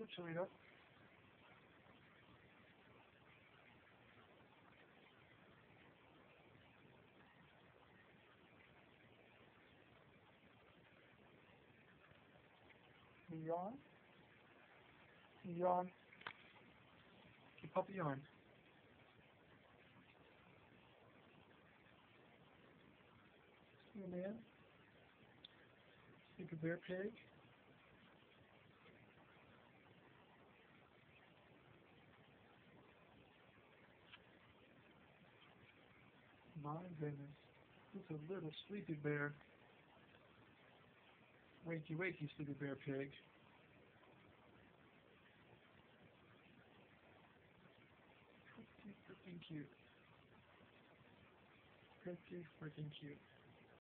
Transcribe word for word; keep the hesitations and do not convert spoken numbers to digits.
Cholito. You yawn? You yawn? You puppy yawn. Snowman? Sleepy bear pig? My goodness. It's a little sleepy bear. Wakey wakey, sleepy bear pig. Pretty freaking cute. Pretty freaking cute.